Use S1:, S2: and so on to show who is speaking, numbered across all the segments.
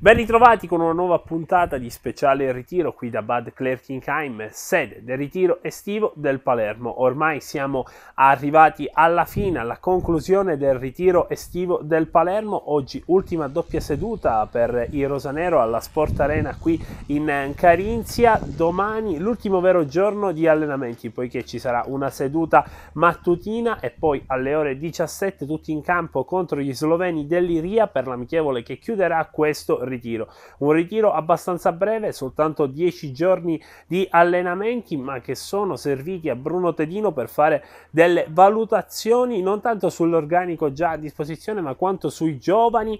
S1: Ben ritrovati con una nuova puntata di speciale ritiro qui da Bad Klerkinkheim, sede del ritiro estivo del Palermo. Ormai siamo arrivati alla fine, alla conclusione del ritiro estivo del Palermo. Oggi ultima doppia seduta per i rosanero alla Sport Arena qui in Carinzia. Domani l'ultimo vero giorno di allenamenti, poiché ci sarà una seduta mattutina e poi alle ore 17 tutti in campo contro gli sloveni dell'Iria per l'amichevole che chiuderà questo ritiro. Un ritiro abbastanza breve, soltanto 10 giorni di allenamenti, ma che sono serviti a Bruno Tedino per fare delle valutazioni non tanto sull'organico già a disposizione, ma quanto sui giovani,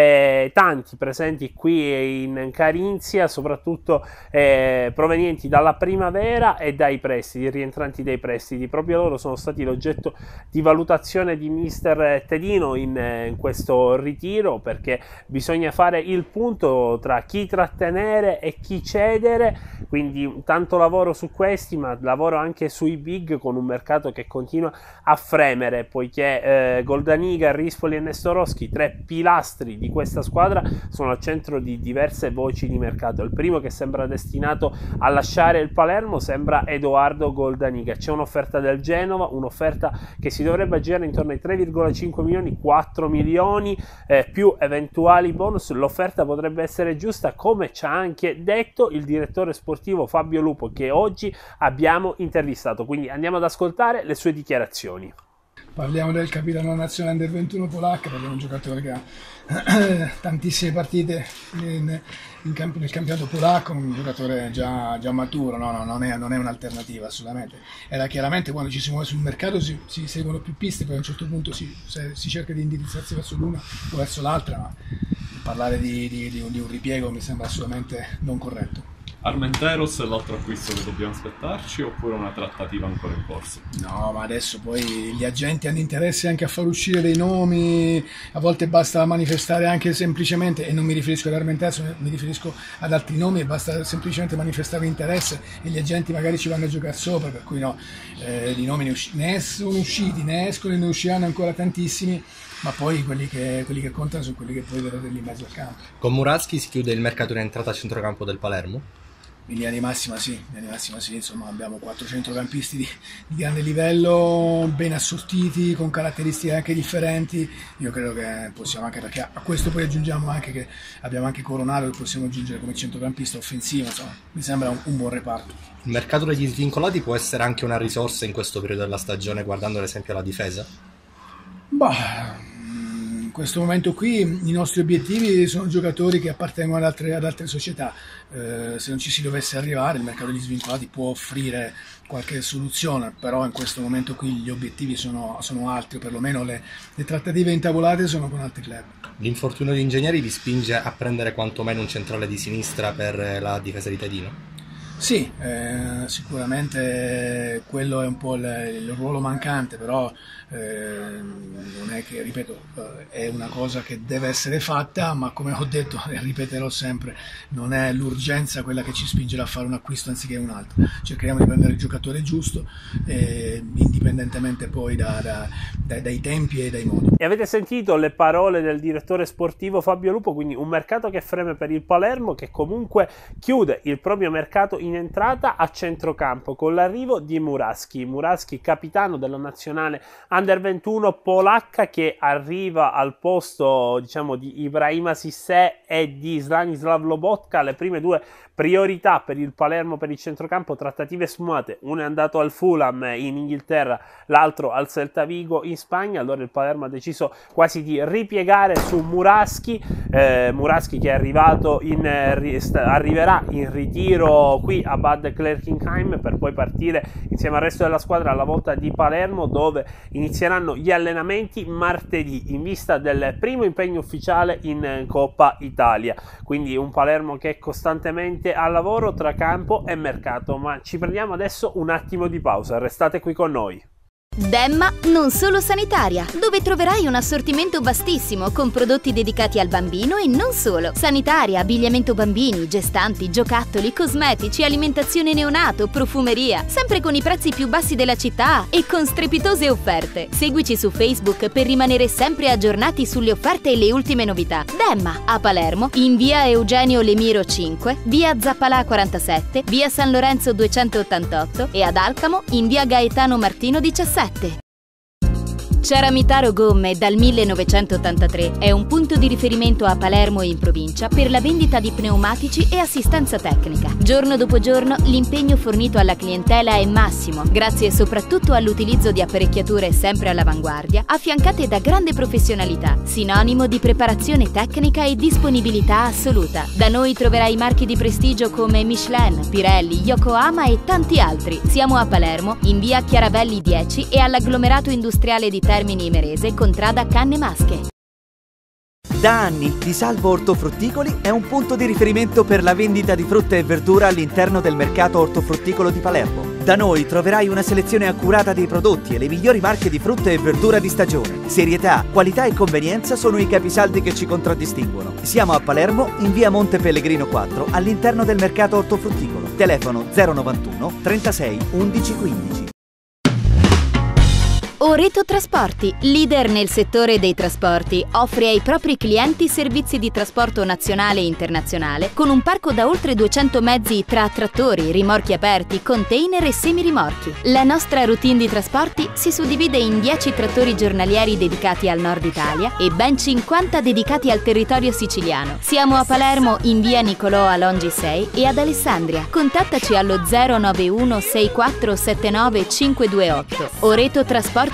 S1: tanti presenti qui in Carinzia, soprattutto provenienti dalla primavera e dai prestiti, rientranti dai prestiti. Proprio loro sono stati l'oggetto di valutazione di mister Tedino in questo ritiro, perché bisogna fare il punto tra chi trattenere e chi cedere, quindi tanto lavoro su questi, ma lavoro anche sui big, con un mercato che continua a fremere, poiché Goldaniga, Rispoli e Nestorowski, tre pilastri di questa squadra, sono al centro di diverse voci di mercato. Il primo che sembra destinato a lasciare il Palermo sembra Edoardo Goldaniga. C'è un'offerta del Genova, un'offerta che si dovrebbe aggirare intorno ai 3,5 milioni, 4 milioni più eventuali bonus. L'offerta potrebbe essere giusta, come ci ha anche detto il direttore sportivo Fabio Lupo, che oggi abbiamo intervistato, quindi andiamo ad ascoltare le sue dichiarazioni.
S2: Parliamo del capitano nazionale del 21 polacco, parliamo di un giocatore che ha tantissime partite nel campionato polacco, un giocatore già maturo, non è un'alternativa assolutamente. Era chiaramente, quando ci si muove sul mercato si seguono più piste, poi a un certo punto si cerca di indirizzarsi verso l'una o verso l'altra, ma parlare di un ripiego mi sembra assolutamente non corretto.
S3: Armenteros è l'altro acquisto che dobbiamo aspettarci, oppure una trattativa ancora in corso?
S2: No, ma adesso poi gli agenti hanno interesse anche a far uscire dei nomi, a volte basta manifestare anche semplicemente, e non mi riferisco ad Armenteros, mi riferisco ad altri nomi, basta semplicemente manifestare interesse e gli agenti magari ci vanno a giocare sopra, per cui no, di nomi ne sono usciti, ne escono e ne usciranno ancora tantissimi, ma poi quelli che contano sono quelli che poi vedrete lì in mezzo al campo.
S4: Con Murawski si chiude il mercato in entrata a centrocampo del Palermo?
S2: In linea di massima sì, insomma abbiamo 4 centrocampisti di grande livello, ben assortiti, con caratteristiche anche differenti. Io credo che possiamo, anche perché a questo poi aggiungiamo anche che abbiamo anche Coronato che possiamo aggiungere come centrocampista offensivo, insomma mi sembra un buon reparto.
S4: Il mercato degli svincolati può essere anche una risorsa in questo periodo della stagione, guardando ad esempio la difesa?
S2: In questo momento qui i nostri obiettivi sono giocatori che appartengono ad altre società. Se non ci si dovesse arrivare, il mercato degli svincolati può offrire qualche soluzione, però in questo momento qui gli obiettivi sono altri, o perlomeno le trattative intavolate sono con altri club.
S4: L'infortunio di Ingegneri vi spinge a prendere quantomeno un centrale di sinistra per la difesa di Tedino?
S2: Sì, sicuramente quello è un po' il ruolo mancante, però non è che, ripeto, è una cosa che deve essere fatta, ma come ho detto e ripeterò sempre, non è l'urgenza quella che ci spingerà a fare un acquisto anziché un altro. Cercheremo di prendere il giocatore giusto, indipendentemente poi dai tempi e dai modi.
S1: E avete sentito le parole del direttore sportivo Fabio Lupo, quindi un mercato che freme per il Palermo, che comunque chiude il proprio mercato in entrata a centrocampo con l'arrivo di Murawski, capitano della nazionale Under 21 polacca, che arriva al posto, diciamo, di Ibrahima Sissé e di Stanislav Lobotka, le prime due priorità per il Palermo per il centrocampo. Trattative sfumate, uno è andato al Fulham in Inghilterra, l'altro al Celta Vigo in Spagna. Allora il Palermo ha deciso quasi di ripiegare su Murawski che è arrivato arriverà in ritiro qui a Bad Klerkinkheim per poi partire insieme al resto della squadra alla volta di Palermo, dove inizieranno gli allenamenti martedì in vista del primo impegno ufficiale in Coppa Italia. Quindi un Palermo che è costantemente al lavoro tra campo e mercato. Ma ci prendiamo adesso un attimo di pausa, restate qui con noi.
S5: Demma non solo sanitaria, dove troverai un assortimento vastissimo con prodotti dedicati al bambino e non solo. Sanitaria, abbigliamento bambini, gestanti, giocattoli, cosmetici, alimentazione neonato, profumeria, sempre con i prezzi più bassi della città e con strepitose offerte. Seguici su Facebook per rimanere sempre aggiornati sulle offerte e le ultime novità. Demma, a Palermo, in via Eugenio Lemiro 5, via Zappalà 47, via San Lorenzo 288 e ad Alcamo in via Gaetano Martino 17. Ceramitaro Gomme dal 1983 è un punto di riferimento a Palermo e in provincia per la vendita di pneumatici e assistenza tecnica. Giorno dopo giorno l'impegno fornito alla clientela è massimo, grazie soprattutto all'utilizzo di apparecchiature sempre all'avanguardia, affiancate da grande professionalità, sinonimo di preparazione tecnica e disponibilità assoluta. Da noi troverai marchi di prestigio come Michelin, Pirelli, Yokohama e tanti altri. Siamo a Palermo, in via Chiaravelli 10 e all'agglomerato industriale di Termini Imerese, contrada Canne Masche.
S6: Da anni Di Salvo Ortofrutticoli è un punto di riferimento per la vendita di frutta e verdura all'interno del mercato ortofrutticolo di Palermo. Da noi troverai una selezione accurata dei prodotti e le migliori marche di frutta e verdura di stagione. Serietà, qualità e convenienza sono i capisaldi che ci contraddistinguono. Siamo a Palermo, in via Monte Pellegrino 4, all'interno del mercato ortofrutticolo. Telefono 091 36 11 15.
S5: Oreto Trasporti, leader nel settore dei trasporti, offre ai propri clienti servizi di trasporto nazionale e internazionale con un parco da oltre 200 mezzi tra trattori, rimorchi aperti, container e semirimorchi. La nostra routine di trasporti si suddivide in 10 trattori giornalieri dedicati al nord Italia e ben 50 dedicati al territorio siciliano. Siamo a Palermo in via Nicolò Alongi 6 e ad Alessandria. Contattaci allo 091 6479 528. Oreto Trasporti.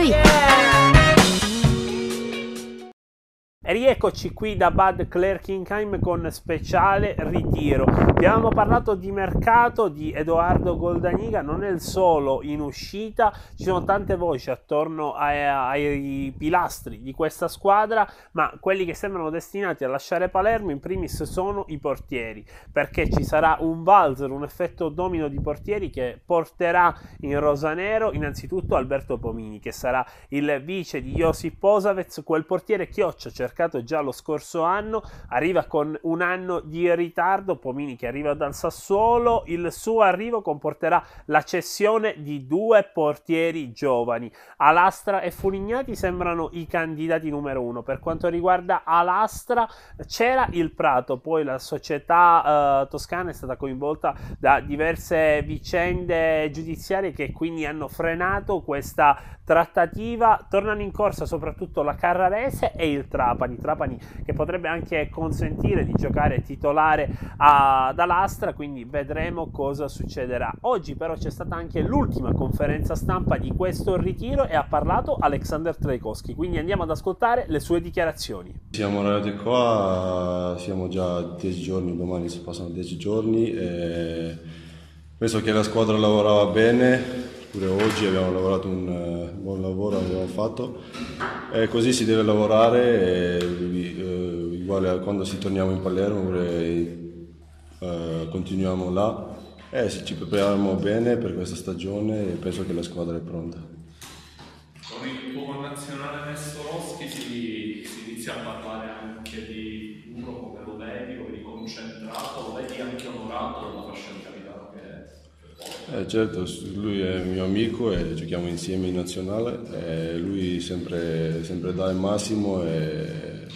S1: E rieccoci qui da Bad Klerkinkheim con speciale ritiro. Abbiamo parlato di mercato di Edoardo Goldaniga, non è il solo in uscita, ci sono tante voci attorno ai pilastri di questa squadra, ma quelli che sembrano destinati a lasciare Palermo in primis sono i portieri, perché ci sarà un valzer, un effetto domino di portieri che porterà in rosanero innanzitutto Alberto Pomini, che sarà il vice di Josip Posavec, quel portiere chioccia cercato già lo scorso anno, arriva con un anno di ritardo. Pomini che arriva dal Sassuolo, il suo arrivo comporterà la cessione di 2 portieri giovani. Alastra e Funignati sembrano i candidati numero 1. Per quanto riguarda Alastra c'era il Prato, poi la società toscana è stata coinvolta da diverse vicende giudiziarie che quindi hanno frenato questa trattativa. Tornano in corsa soprattutto la Carrarese e il Trapani che potrebbe anche consentire di giocare titolare ad Alastra, quindi vedremo cosa succederà. Oggi però c'è stata anche l'ultima conferenza stampa di questo ritiro e ha parlato Alexander Trajkovski, quindi andiamo ad ascoltare le sue dichiarazioni.
S7: Siamo arrivati qua, siamo già 10 giorni, domani si passano 10 giorni e penso che la squadra lavorava bene. Pure oggi abbiamo lavorato un buon lavoro, abbiamo fatto e così si deve lavorare uguale a quando si torniamo in Palermo, continuiamo là e ci prepariamo bene per questa stagione e penso che la squadra è pronta.
S3: Con il tuo nazionale Nestorowski si inizia a parlare anche di uno come lo vedi concentrato, lo vedi anche onorato dalla fascia di capitano che è.
S7: Certo, lui è mio amico e giochiamo insieme in nazionale e lui sempre dà il massimo e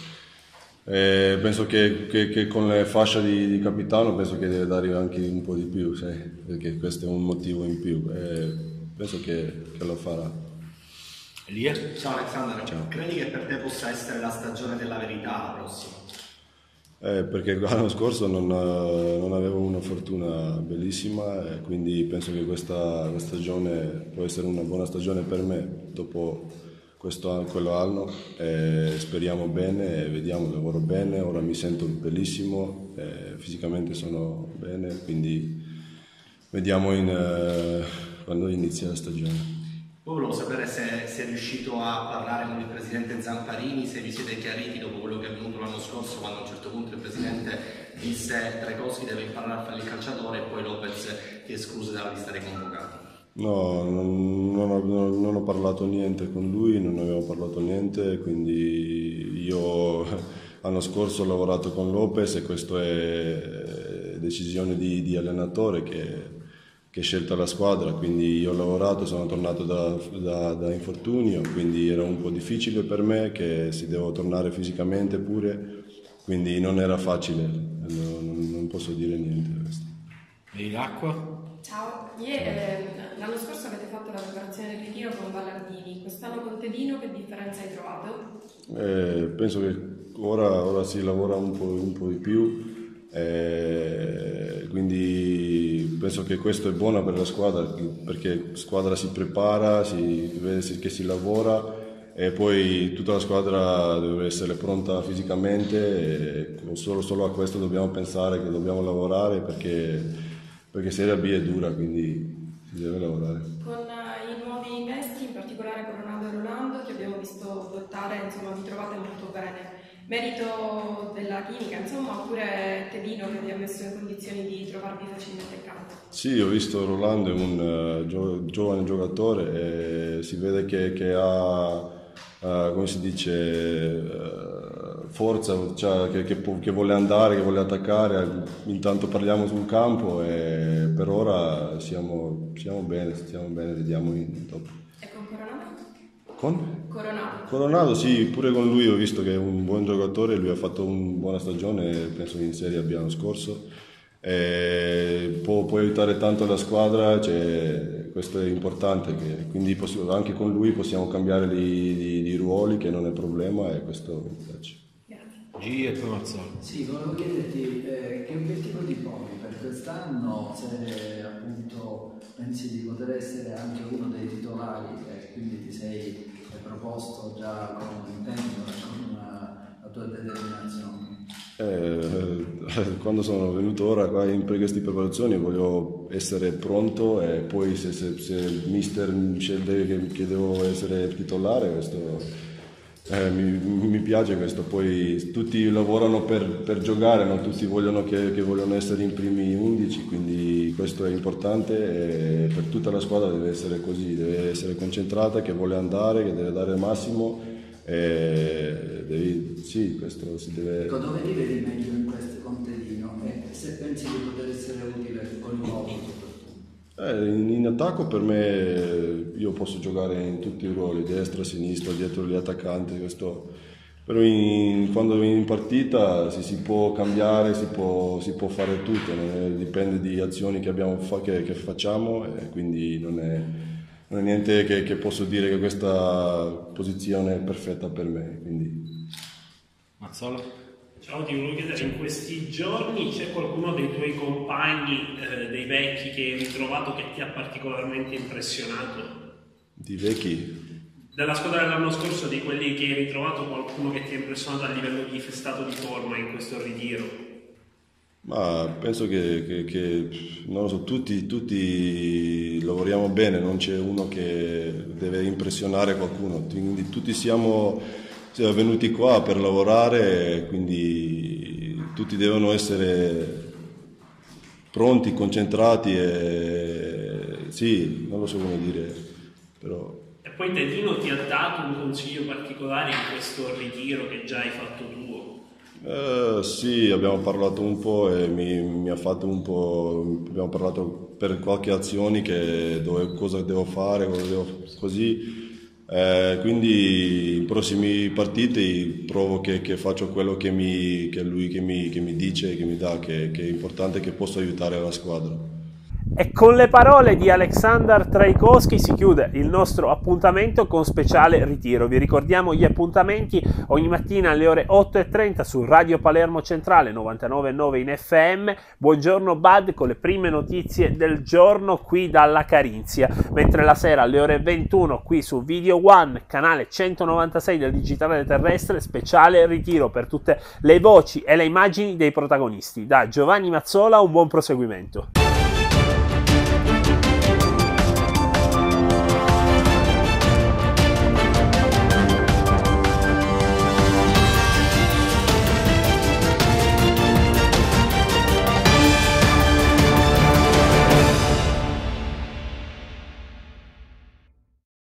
S7: penso che con la fascia di capitano penso che deve dare anche un po' di più, sai? Perché questo è un motivo in più e penso che lo farà.
S4: Elia?
S8: Ciao Alexander,
S7: Ciao.
S8: credi che per te possa essere la stagione della verità la prossima?
S7: Perché l'anno scorso non avevo una fortuna bellissima e quindi penso che questa stagione può essere una buona stagione per me dopo quello anno e speriamo bene e vediamo, lavoro bene, ora mi sento bellissimo, fisicamente sono bene, quindi vediamo quando inizia la stagione.
S8: Poi volevo sapere se sei riuscito a parlare con il presidente Zamparini, se vi siete chiariti dopo quello che è avvenuto l'anno scorso, quando a un certo punto il presidente disse Trajkovski deve imparare a fare il calciatore e poi Lopez ti escluse dalla lista dei convocati.
S7: No, non ho parlato niente con lui, non abbiamo parlato niente, quindi io l'anno scorso ho lavorato con Lopez e questo è decisione di allenatore che scelta la squadra, quindi io ho lavorato, sono tornato da infortunio, quindi era un po' difficile per me che si devo tornare fisicamente pure, quindi non era facile, non posso dire niente di questo.
S9: E l'acqua?
S10: Ciao, l'anno scorso avete fatto la preparazione del ritiro con Ballardini, quest'anno con Tedino che differenza hai trovato?
S7: Penso che ora si lavora un po' di più, quindi penso che questo è buono per la squadra, perché la squadra si prepara, si vede che si lavora e poi tutta la squadra deve essere pronta fisicamente e solo a questo dobbiamo pensare, che dobbiamo lavorare perché Serie B è dura, quindi si deve lavorare.
S10: Con i nuovi mesti, in particolare con Ronaldo e Rolando, che abbiamo visto lottare, insomma vi trovate molto bene. Merito della chimica, insomma, oppure Tedino che vi ha messo in condizioni di trovarvi facilmente in campo?
S7: Sì, ho visto Rolando, è un giovane giocatore e si vede che ha, come si dice, forza, cioè che vuole andare, che vuole attaccare. Intanto parliamo sul campo e per ora siamo bene, vediamo dopo.
S10: E con Coronado?
S7: Con?
S10: Coronado.
S7: Coronado, sì, pure con lui ho visto che è un buon giocatore, lui ha fatto una buona stagione, penso in Serie B l'anno scorso, e può aiutare tanto la squadra, questo è importante, quindi anche con lui possiamo cambiare di ruoli, che non è problema, e questo mi piace.
S9: G e poi Mazzoli.
S11: Sì, volevo chiederti che obiettivo ti poni per quest'anno, se appunto pensi di poter essere anche uno dei titolari e quindi ti sei proposto già con un intento, con la tua determinazione.
S7: Quando sono venuto ora qua per queste preparazioni voglio essere pronto e poi se mister sceglie che devo essere titolare, questo mi piace questo. Poi tutti lavorano per giocare, non tutti vogliono che vogliono essere in primi 11, quindi questo è importante e per tutta la squadra deve essere così, deve essere concentrata, che vuole andare, che deve dare il massimo. Sì, questo si deve.
S11: Dove ti vedi meglio in questo contadino e se pensi di poter essere utile con il nuovo soprattutto?
S7: In attacco per me io posso giocare in tutti i ruoli, destra, sinistra, dietro gli attaccanti, questo. Però quando in partita si può cambiare, si può fare tutto, dipende di azioni che facciamo e quindi non è niente che posso dire che questa posizione è perfetta per me. Quindi.
S9: Mazzolo?
S1: Ciao, ti volevo chiedere, in questi giorni c'è qualcuno dei tuoi compagni, dei vecchi, che hai ritrovato che ti ha particolarmente impressionato?
S7: Di vecchi?
S1: Della squadra dell'anno scorso, di quelli che hai ritrovato, qualcuno che ti ha impressionato a livello di stato di forma in questo ritiro?
S7: Ma penso che non lo so, tutti lavoriamo bene, non c'è uno che deve impressionare qualcuno, quindi tutti siamo venuti qua per lavorare, quindi tutti devono essere pronti, concentrati e sì, non lo so come dire, però.
S1: E poi Tedino ti ha dato un consiglio particolare in questo ritiro che già hai fatto tuo?
S7: Sì, abbiamo parlato un po' e mi ha fatto un po', abbiamo parlato per qualche azioni cosa devo fare, così. Quindi in prossimi partiti provo che faccio quello che lui mi dice, che mi dà, che è importante, che posso aiutare la squadra.
S1: E con le parole di Aleksandar Trajkovskij si chiude il nostro appuntamento con Speciale Ritiro. Vi ricordiamo gli appuntamenti ogni mattina alle ore 8:30 su Radio Palermo Centrale 99.9 in FM. Buongiorno Bad con le prime notizie del giorno qui dalla Carinzia, mentre la sera alle ore 21 qui su Video One, canale 196 del digitale terrestre, Speciale Ritiro per tutte le voci e le immagini dei protagonisti. Da Giovanni Mazzola un buon proseguimento.